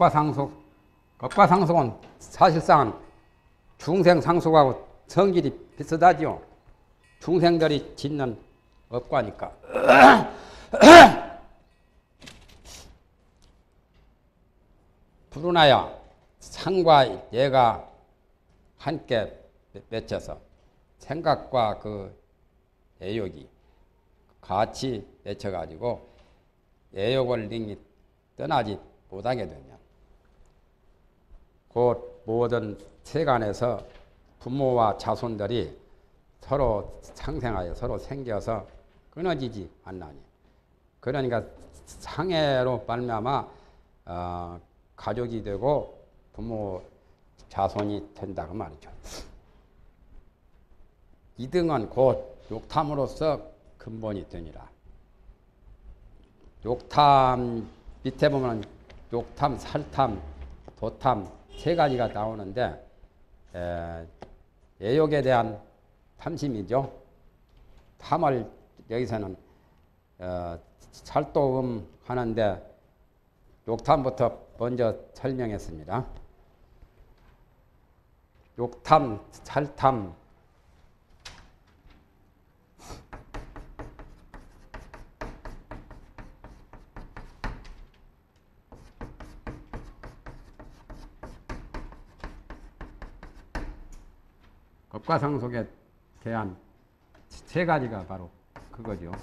법과상속은 사실상 중생상속하고 성질이 비슷하지요. 중생들이 짓는 업과니까. 불운하여 상과 예가 함께 맺혀서 생각과 그 애욕이 같이 맺혀가지고 애욕을 능히 떠나지 못하게 되면 곧 모든 세간에서 부모와 자손들이 서로 상생하여 서로 생겨서 끊어지지 않나니. 그러니까 상해로 말미암아 가족이 되고 부모 자손이 된다 그 말이죠. 이 등은 곧 욕탐으로서 근본이 되니라. 욕탐 밑에 보면 욕탐, 살탐, 도탐 세 가지가 나오는데 애욕에 대한 탐심이죠. 탐을 여기서는 살도음 하는데 욕탐부터 먼저 설명했습니다. 욕탐, 살탐, 법과상속에 대한 세 가지가 바로 그거죠.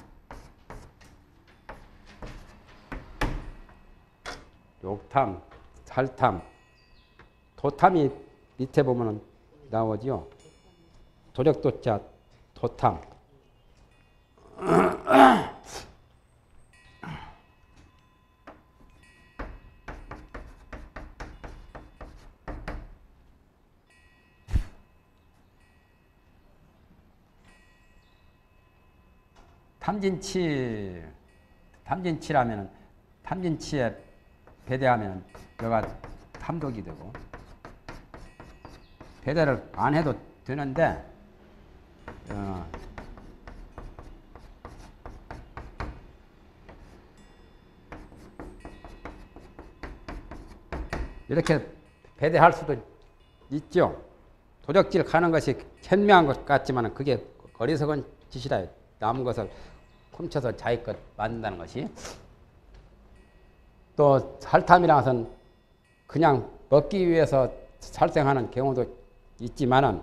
욕탐, 살탐, 도탐이 밑에 보면 나오죠. 도력도자, 도탐. 탐진치라면 탐진치에 배대하면 여가 탐독이 되고 배대를 안 해도 되는데 이렇게 배대할 수도 있죠. 도적질 가는 것이 현명한 것 같지만 그게 어리석은 짓이라. 남은 것을 훔쳐서 자기 것 만든다는 것이. 또 살탐이라는 것은 그냥 먹기 위해서 살생하는 경우도 있지만은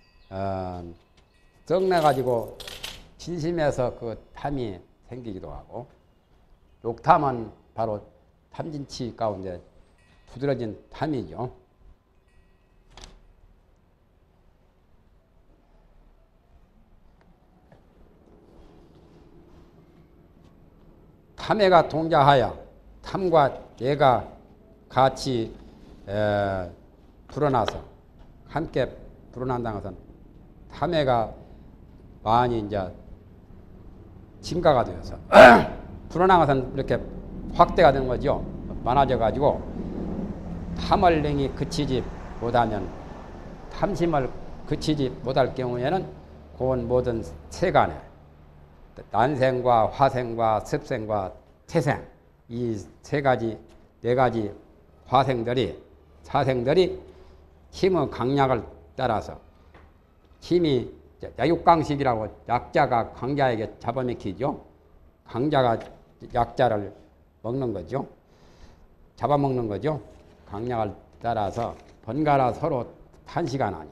썩내가지고 진심에서 그 탐이 생기기도 하고, 욕탐은 바로 탐진치 가운데 두드러진 탐이죠. 탐해가 동자하여 탐과 예가 같이 불어나서 함께 불어난다는 것은 탐해가 많이 이제 증가가 되어서 불어난 것은 이렇게 확대가 되는 거죠. 많아져 가지고 탐을 능히 그치지 못하면, 탐심을 그치지 못할 경우에는 그 모든 세간에 난생과 화생과 습생과 태생, 이 세 가지, 네 가지 화생들이, 사생들이 힘의 강약을 따라서, 힘이 야육강식이라고 약자가 강자에게 잡아먹히죠. 강자가 약자를 먹는 거죠. 잡아먹는 거죠. 강약을 따라서 번갈아 서로 탄식하나니.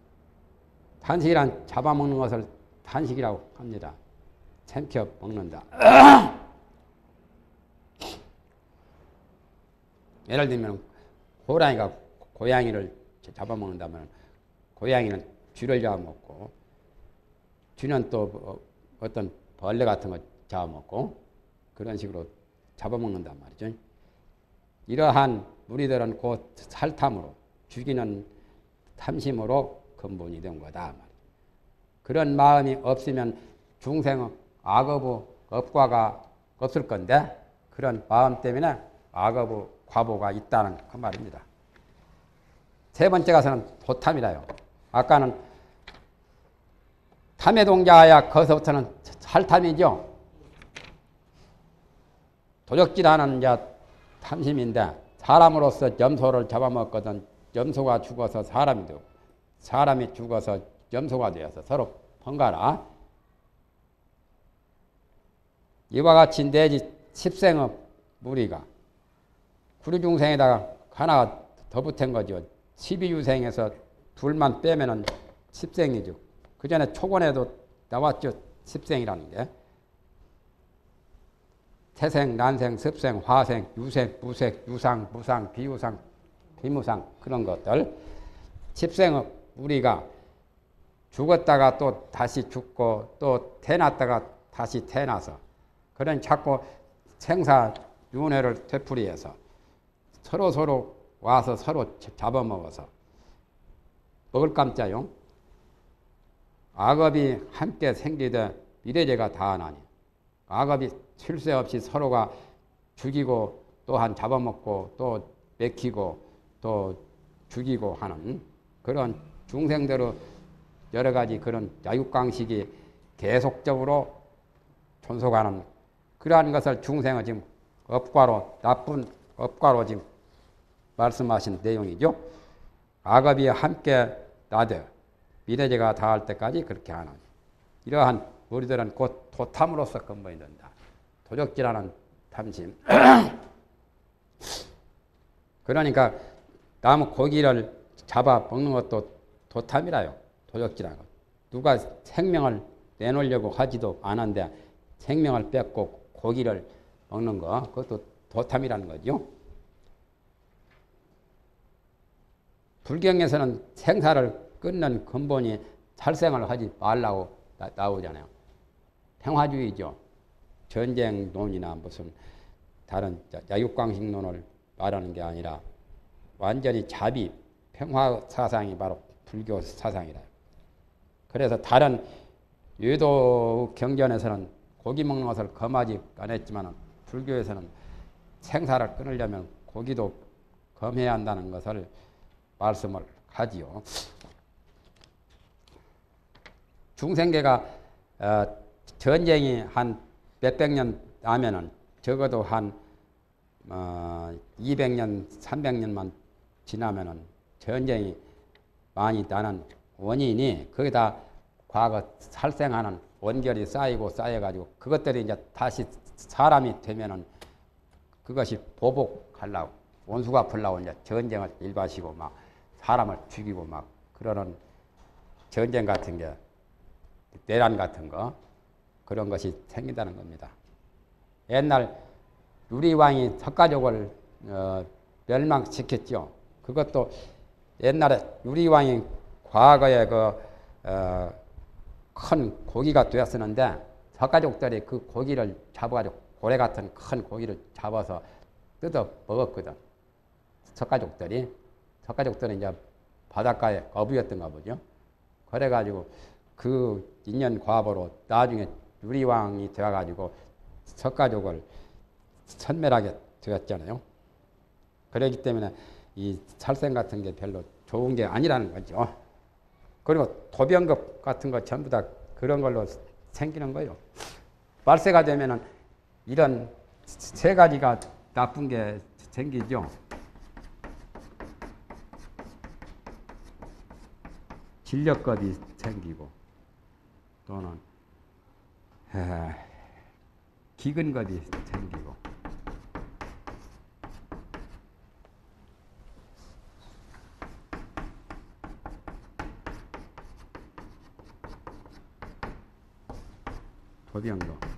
탄식이란 잡아먹는 것을 탄식이라고 합니다. 챔켜 먹는다. 예를 들면 호랑이가 고양이를 잡아먹는다면 고양이는 쥐를 잡아먹고, 쥐는 또 어떤 벌레 같은 거 잡아먹고, 그런 식으로 잡아먹는단 말이죠. 이러한 무리들은 곧 살탐으로, 죽이는 탐심으로 근본이 된 거다. 그런 마음이 없으면 중생의 악업의 업과가 없을 건데, 그런 마음 때문에 악업의 과보가 있다는 그 말입니다. 세 번째 가서는 도탐이라요. 아까는 탐의 동자야, 거기서부터는 살탐이죠. 도적질하는 탐심인데, 사람으로서 염소를 잡아먹거든 염소가 죽어서 사람이 되고 사람이 죽어서 염소가 되어서 서로 번갈아 이와 같이 내지 십생의 무리가 구류중생에다가 하나가 더 붙은 거죠. 12유생에서 둘만 빼면은 십생이죠. 그 전에 초본에도 나왔죠. 십생이라는 게. 태생, 난생, 습생, 화생, 유생, 무색, 유상, 무상, 비유상, 비무상 그런 것들. 십생의 우리가 죽었다가 또 다시 죽고 또 태어났다가 다시 태어나서 그런 자꾸 생사 윤회를 되풀이해서 서로 와서 서로 잡아먹어서 먹을 감자요. 악업이 함께 생기되 미래제가 다하나니 악업이 쉴 새 없이 서로가 죽이고 또한 잡아먹고 또 맥히고 또 죽이고 하는 그런 중생대로 여러 가지 그런 야육강식이 계속적으로 존속하는 그러한 것을 중생은 지금 업과로 나쁜 업과로 지금 말씀하신 내용이죠. 악업이 함께 나되 미래제가 다할 때까지 그렇게 하는 이러한 우리들은 곧 도탐으로서 근본이 된다. 도적질하는 탐심. 그러니까 나무 고기를 잡아 먹는 것도 도탐이라요. 도적질하는 것. 누가 생명을 내놓으려고 하지도 않은데 생명을 뺏고 고기를 먹는 거 그것도 도탐이라는 거죠. 불경에서는 생사를 끊는 근본이 살생을 하지 말라고 나오잖아요. 평화주의죠. 전쟁론이나 무슨 다른 야육광식론을 말하는 게 아니라 완전히 자비, 평화 사상이 바로 불교 사상이라. 그래서 다른 유도 경전에서는 고기 먹는 것을 금하지 않았지만 불교에서는 생사를 끊으려면 고기도 금해야 한다는 것을 말씀을 하지요. 중생계가 전쟁이 한 몇백 년 나면은 적어도 한 200년, 300년만 지나면은 전쟁이 많이 나는 원인이 거기다 과거 살생하는 원결이 쌓이고 쌓여가지고 그것들이 이제 다시 사람이 되면은 그것이 보복하려고 원수가 풀려고 이제 전쟁을 일바시고 막 사람을 죽이고 막 그러는 전쟁 같은 게 내란 같은 거 그런 것이 생긴다는 겁니다. 옛날 유리왕이 석가족을 멸망시켰죠. 그것도 옛날에 유리왕이 과거에 큰 고기가 되었었는데 석가족들이 그 고기를 잡아가지고 고래 같은 큰 고기를 잡아서 뜯어 먹었거든. 석가족들은 이제 바닷가에 어부였던가 보죠. 그래가지고 그 인연 과보로 나중에 유리왕이 되어가지고 석가족을 선멸하게 되었잖아요. 그렇기 때문에 이 살생 같은 게 별로 좋은 게 아니라는 거죠. 그리고 도병급 같은 거 전부 다 그런 걸로 생기는 거예요. 말세가 되면은 이런 세 가지가 나쁜 게 생기죠. 진력겁이 생기고 또는 기근겁이 생기고 도병급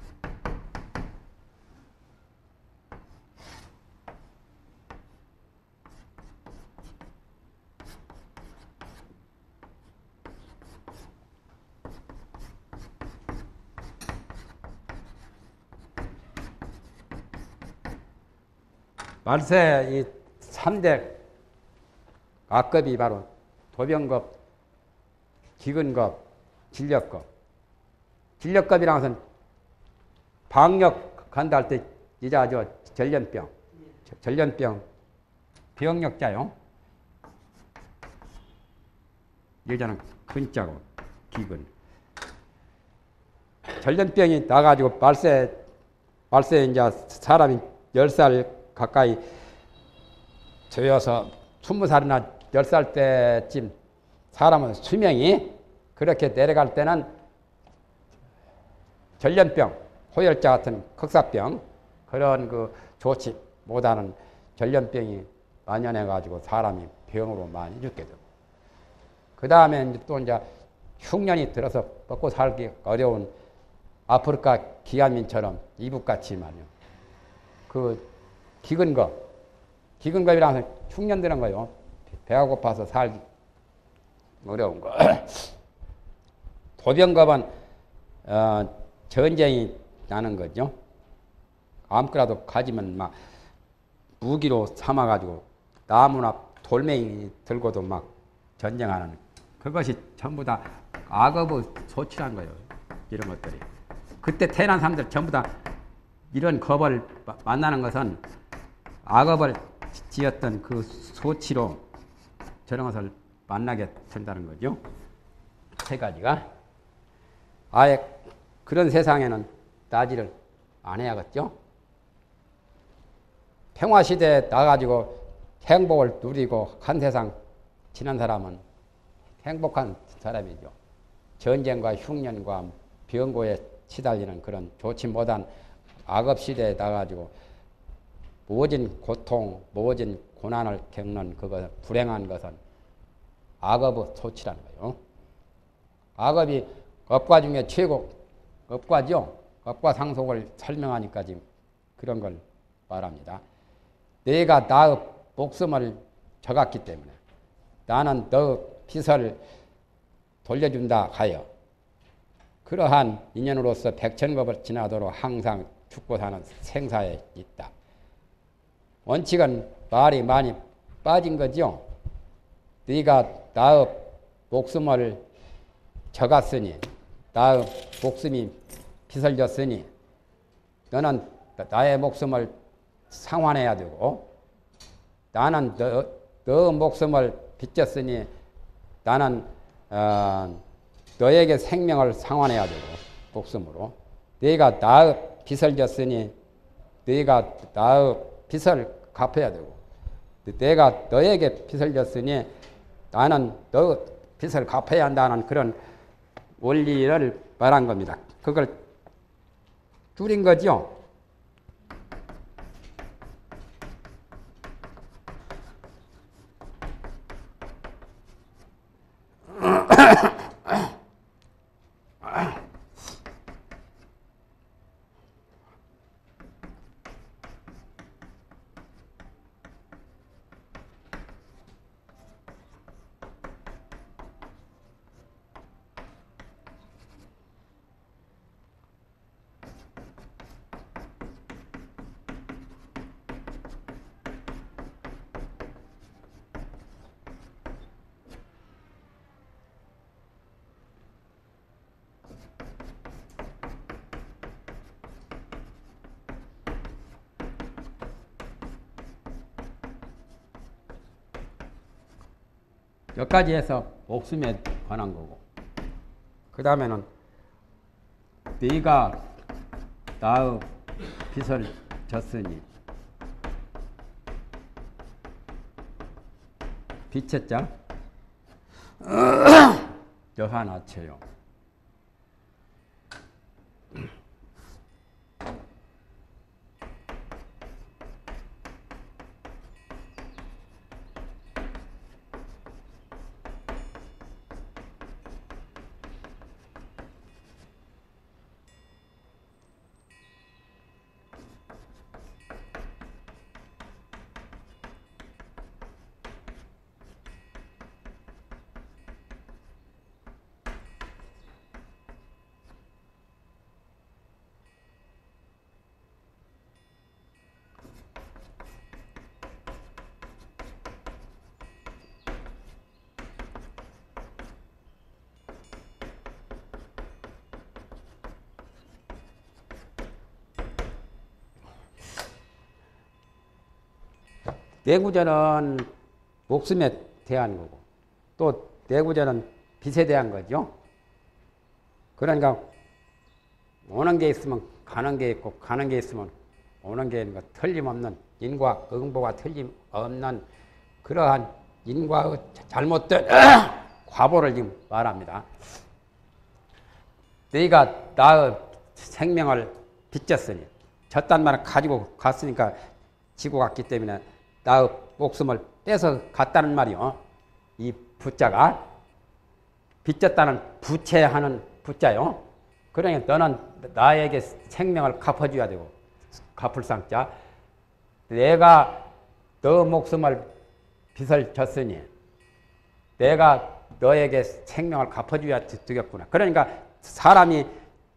말세 이 3대 악급이 바로 도병급, 기근급, 진력급. 진력급이라는 것은 방역 간다 할 때 이자 전염병, 병력자요. 여자는 근자고 기근. 전염병이 나가지고 말세 이제 사람이 10살 가까이 되어서 20살이나 10살 때쯤 사람은 수명이 그렇게 내려갈 때는 전염병, 호열자 같은 극사병 그런 그 좋지 못하는 전염병이 만연해가지고 사람이 병으로 많이 죽게 되고 그 다음에 또 이제 흉년이 들어서 먹고 살기 어려운 아프리카 기안민처럼 이북같이 말이요. 그 기근겁이라는 흉년 드는 거요. 배가 고파서 살기 어려운 거. 도병겁은 전쟁이 나는 거죠. 아무거나도 가지면 막 무기로 삼아가지고 나무나 돌멩이 들고도 막 전쟁하는 그것이 전부 다 악업의 소치란 거예요. 이런 것들이. 그때 태어난 사람들 전부 다 이런 겁을 만나는 것은 악업을 지었던 그 소치로 저런 것을 만나게 된다는 거죠. 세 가지가. 아예 그런 세상에는 따지를 안 해야겠죠. 평화시대에 나가지고 행복을 누리고 한 세상 지난 사람은 행복한 사람이죠. 전쟁과 흉년과 병고에 시달리는 그런 좋지 못한 악업시대에 나가지고 모진 고통, 모진 고난을 겪는 그것, 불행한 것은 악업의 소치라는 거예요. 악업이 업과 중에 최고 업과죠. 업과 상속을 설명하니까 지금 그런 걸 말합니다. 내가 나의 목숨을 줘갔기 때문에 나는 너의 빚을 돌려준다 하여 그러한 인연으로서 백천겁을 지나도록 항상 죽고 사는 생사에 있다. 원칙은 말이 많이 빠진 거죠. 네가 나의 목숨을 져갔으니 나의 목숨이 빚을 졌으니 너는 나의 목숨을 상환해야 되고 나는 너 목숨을 빚졌으니 나는 너에게 생명을 상환해야 되고 목숨으로 네가 나의 빚을 졌으니 네가 나의 빚을 갚아야 되고 내가 너에게 빚을 졌으니 나는 너 빚을 갚아야 한다는 그런 원리를 말한 겁니다. 그걸 줄인 거죠. 여기까지 해서 목숨에 관한 거고 그 다음에는 네가 나의 빚을 졌으니 빚의 자 여하나쳐요. 내구전은 목숨에 대한 거고 또 내구전은 빚에 대한 거죠. 그러니까 오는 게 있으면 가는 게 있고 가는 게 있으면 오는 게 있는 거 틀림없는 인과 응보가 틀림없는 그러한 인과의 잘못된 과보를 지금 말합니다. 너희가 나의 생명을 빚졌으니 졌단 말을 가지고 갔으니까 지고 갔기 때문에 나의 목숨을 뺏어 갔다는 말이요. 이 부자가 빚졌다는 부채하는 부자요. 그러니까 너는 나에게 생명을 갚아줘야 되고 갚을 상자. 내가 너 목숨을 빚을 졌으니 내가 너에게 생명을 갚아줘야 되겠구나. 그러니까 사람이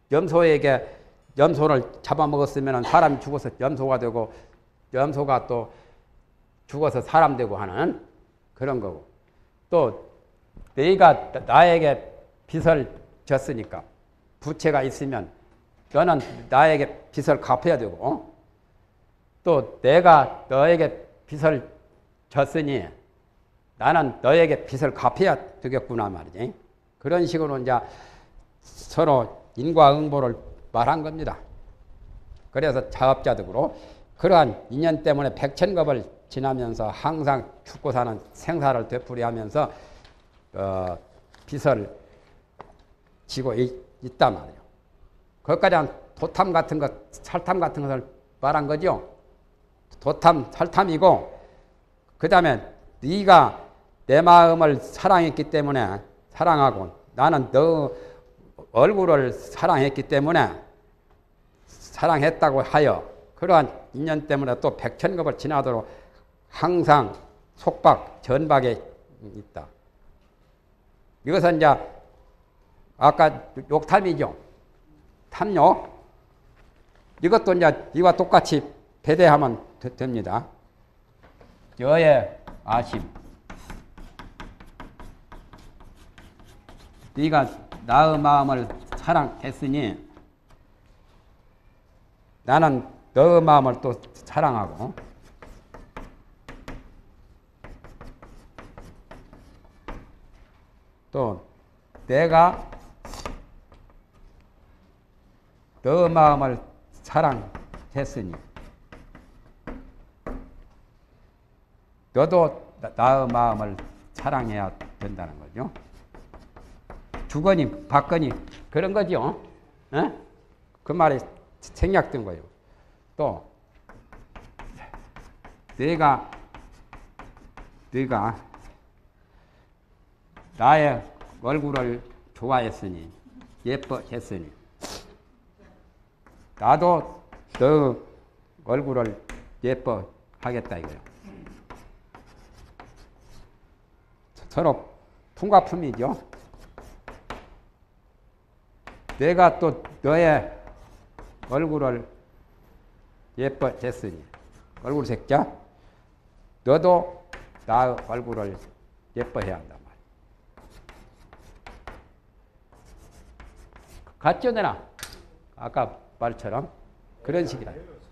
염소를 잡아먹었으면 사람이 죽어서 염소가 되고 염소가 또 죽어서 사람 되고 하는 그런 거고, 또 너희가 나에게 빚을 졌으니까 부채가 있으면 너는 나에게 빚을 갚아야 되고, 또 내가 너에게 빚을 졌으니 나는 너에게 빚을 갚아야 되겠구나 말이지. 그런 식으로 이제 서로 인과응보를 말한 겁니다. 그래서 자업자득으로 그러한 인연 때문에 백천겁을 지나면서 항상 죽고 사는 생사를 되풀이하면서 빚을 지고 있단 말이에요. 거기까지 한 도탐 같은 것, 살탐 같은 것을 말한 거죠. 도탐, 살탐이고, 그 다음에 네가 내 마음을 사랑했기 때문에 사랑하고 나는 너 얼굴을 사랑했기 때문에 사랑했다고 하여 그러한 인연 때문에 또 백천겁을 지나도록 항상 속박, 전박에 있다. 이것은 이제 아까 욕탐이죠. 탐욕. 이것도 이제 이와 똑같이 배대하면 됩니다. 여의 아심. 네가 나의 마음을 사랑했으니 나는 너의 마음을 또 사랑하고, 또 내가 너의 마음을 사랑했으니 너도 나의 마음을 사랑해야 된다는 거죠. 주거니 받거니 그런 거죠. 에? 그 말이 생략된 거예요. 또 네가 나의 얼굴을 좋아했으니 예뻐했으니 나도 너 얼굴을 예뻐하겠다 이거예요. 서로 품과품이죠. 내가 또 너의 얼굴을 예뻐했으니 얼굴 색자 너도 나의 얼굴을 예뻐해야 한단 말이야. 같죠 내나? 아까 말처럼 그런 식이다.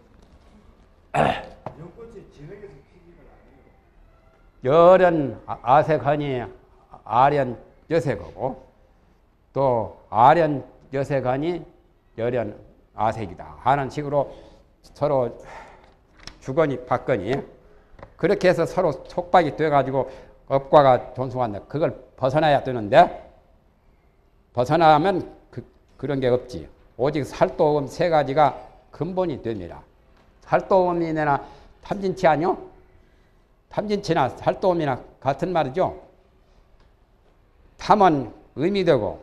열은 아색하니 아련 여색하고 또 아련 여색하니 열연 아색이다 하는 식으로 서로 주거니 받거니 그렇게 해서 서로 속박이 돼가지고 업과가 존속한다. 그걸 벗어나야 되는데 벗어나면 그런 게 없지. 오직 살도음 세 가지가 근본이 됩니다. 살도음이나 탐진치 아니요? 탐진치나 살도음이나 같은 말이죠. 탐은 의미되고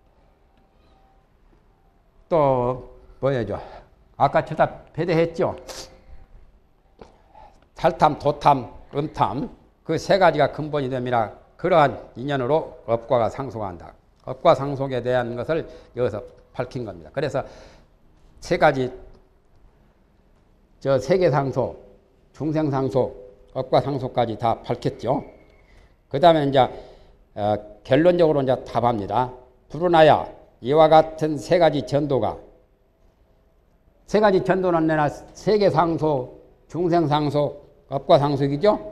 또 뭐야죠? 아까 저다 배대했죠. 살탐, 도탐, 음탐 그 세 가지가 근본이 됩니다. 그러한 인연으로 업과가 상속한다. 업과 상속에 대한 것을 여기서 밝힌 겁니다. 그래서 세 가지 저 세계상속, 중생상속, 업과상속까지 다 밝혔죠. 그 다음에 이제 결론적으로 이제 답합니다. 불운하야 이와 같은 세 가지 전도가 세 가지 전도는 내나 세계상속, 중생상속, 업과상속이죠.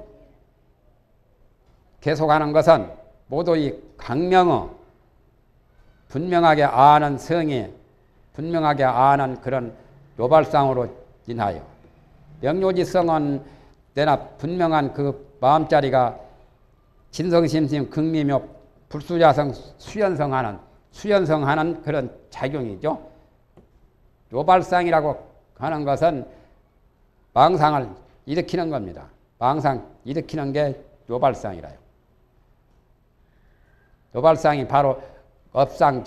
계속하는 것은 모두 이 강명의 분명하게 아는 성이 분명하게 아는 그런 요발상으로 인하여 명료지성은 내나 분명한 그 마음자리가 진성심심 극미묘 불수자성 수연성하는 그런 작용이죠. 요발상이라고 하는 것은 망상을 일으키는 겁니다. 망상 일으키는 게 요발상이라요. 요발상이 바로 업상,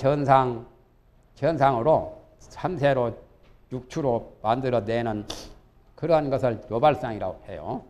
전상으로 삼세로 육추로 만들어내는 그러한 것을 요발상이라고 해요.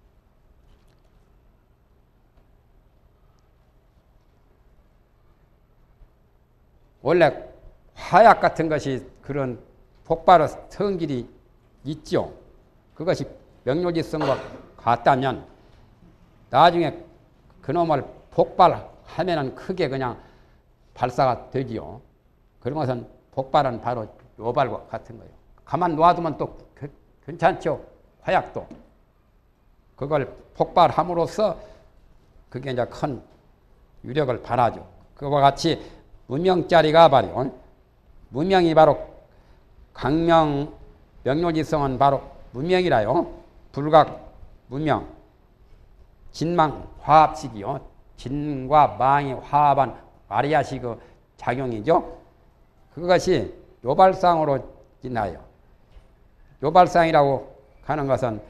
원래 화약 같은 것이 그런 폭발의 성질이 있죠. 그것이 명료지성과 같다면 나중에 그놈을 폭발하면은 크게 그냥 발사가 되지요. 그런 것은 폭발은 바로 요발과 같은 거예요. 가만 놔두면 또 괜찮죠. 화약도. 그걸 폭발함으로써 그게 이제 큰 유력을 발하죠. 그와 같이 무명자리가 바로 무명이 바로 강명 명료지성은 바로 무명이라요. 불각 무명 진망 화합식이요. 진과 망이 화합한 마리아식 작용이죠. 그것이 요발상으로 인하여 요발상이라고 하는 것은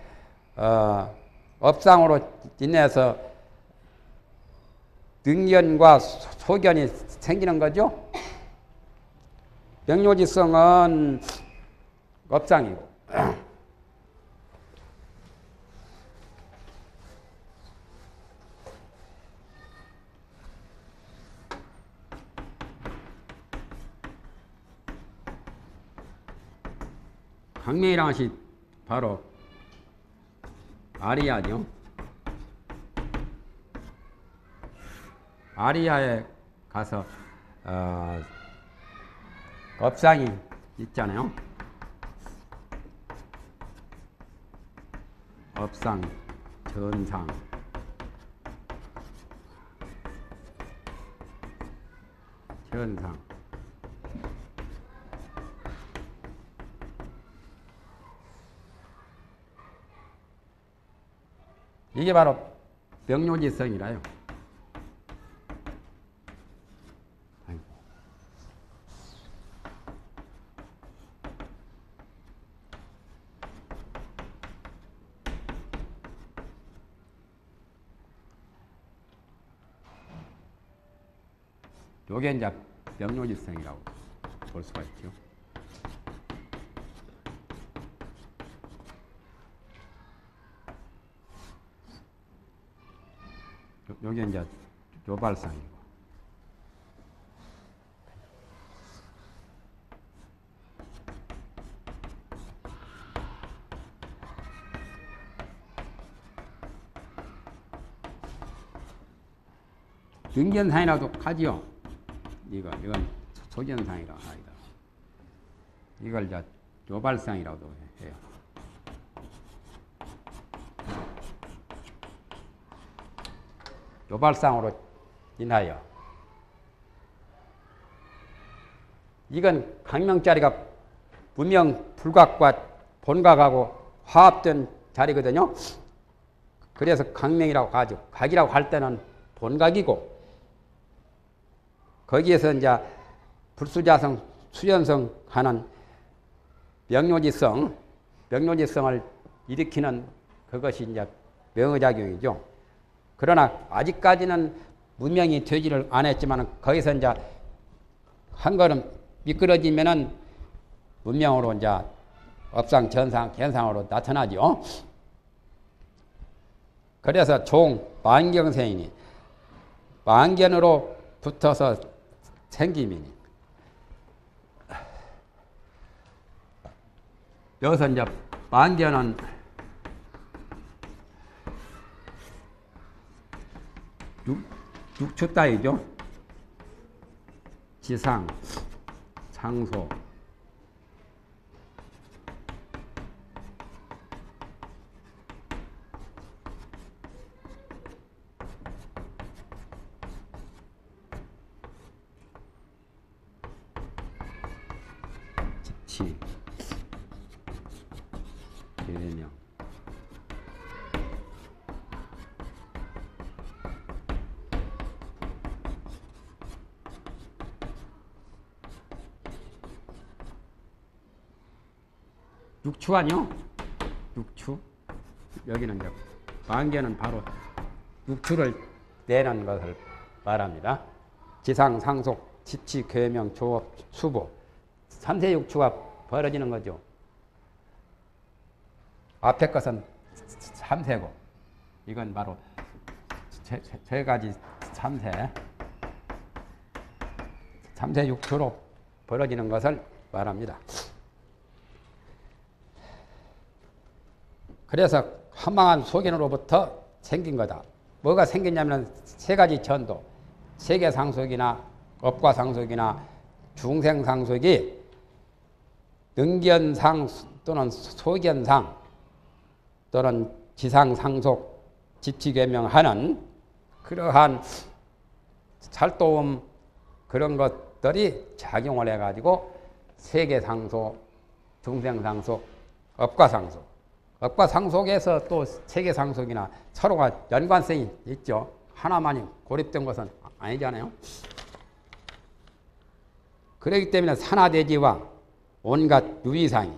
업상으로 인해서 능견과 소견이 생기는 거죠. 명료지성은 업상이고 강명이라는 것이 바로 아리아죠. 아리아에 가서 업상이 있잖아요. 업상, 전상, 전상. 이게 바로 명료지성이라요. 요게 이제 명료지성이라고 볼 수가 있죠. 요게 이제 요발상이고. 능견상이라도 하지요. 이건 소견상이라고 합니다. 이걸 이제 요발상이라고도 해요. 요발상으로 인하여 이건 강명자리가 무명 불각과 본각하고 화합된 자리거든요. 그래서 강명이라고 하죠. 각이라고 할 때는 본각이고 거기에서 이제 불수자성, 수연성 하는 명료지성을 일으키는 그것이 이제 명의작용이죠. 그러나 아직까지는 문명이 되지를 않았지만 거기서 이제 한 걸음 미끄러지면은 문명으로 이제 업상, 전상, 견상으로 나타나죠. 그래서 종, 만경생이니 만견으로 붙어서 생김이니 여기서 이제 만견은 육추 따위죠. 지상, 상소, 집치, 계명, 육추 아니요? 육추. 여기는 이제 만개는 바로 육추를 내는 것을 말합니다. 지상, 상속, 집치, 계명, 조업, 수보. 3세 육추가 벌어지는 거죠. 앞에 것은 3세고 이건 바로 세 가지 3세 육추로 벌어지는 것을 말합니다. 그래서 허망한 소견으로부터 생긴 거다. 뭐가 생겼냐면 세 가지 전도, 세계상속이나 업과상속이나 중생상속이 능견상 또는 소견상 또는 지상상속, 집치계명하는 그러한 살도움 그런 것들이 작용을 해가지고 세계상속, 중생상속, 업과상속. 업과상속에서 또 세계상속이나 서로가 연관성이 있죠. 하나만이 고립된 것은 아니잖아요. 그렇기 때문에 산하대지와 온갖 유의상이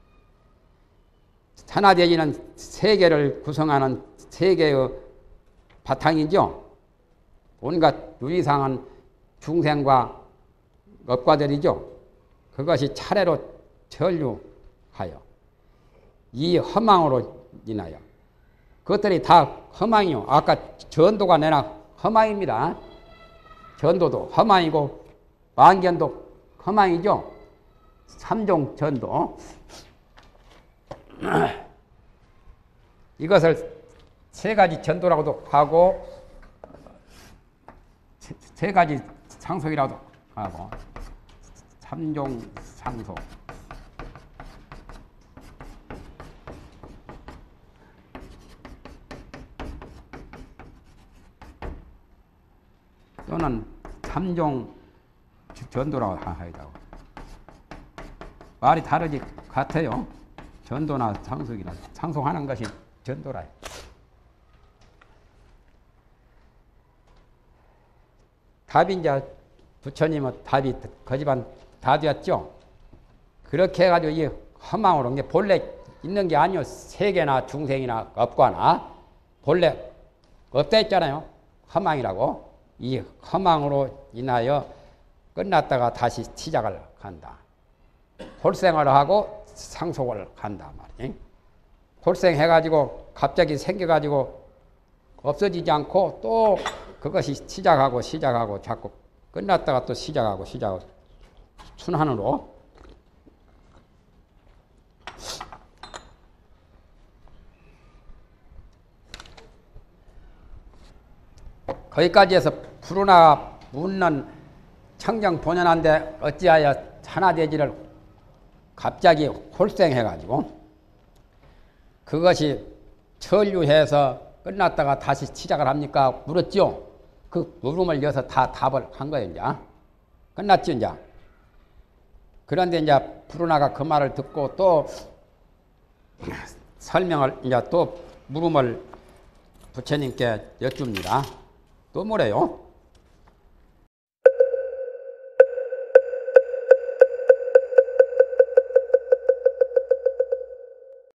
산하대지는 세계를 구성하는 세계의 바탕이죠. 온갖 유의상은 중생과 업과들이죠. 그것이 차례로 전류하여 이 허망으로 인하여 그것들이 다 허망이요. 아까 전도가 내나 허망입니다. 전도도 허망이고 만견도 허망이죠. 3종 전도. 이것을 세 가지 전도라고도 하고 세 가지 상속이라고도 하고 3종 상속. 또는 3종 전도라고 하기도 말이 다르지 같아요. 전도나 상속이나 상속하는 것이 전도라. 답이 이제 부처님은 답이 거지반 다 되었죠. 그렇게 해가지고 이 허망으로 게 본래 있는 게 아니요. 세계나 중생이나 업과나 본래 없다 했잖아요. 허망이라고. 이 허망으로 인하여 끝났다가 다시 시작을 한다. 골생을 하고 상속을 한다 말이에요. 골생해가지고 갑자기 생겨가지고 없어지지 않고 또 그것이 시작하고 자꾸 끝났다가 또 시작하고 순환으로. 거기까지 해서 푸르나 묻는 청정본연한데 어찌하여 산하대지를 갑자기 홀생해가지고 그것이 천류해서 끝났다가 다시 시작을 합니까? 물었죠. 그 물음을 이어서 다 답을 한 거예요. 이제 끝났죠. 이제 그런데 이제 푸르나가 그 말을 듣고 또 설명을 이제 또 물음을 부처님께 여쭙니다. 또 뭐래요?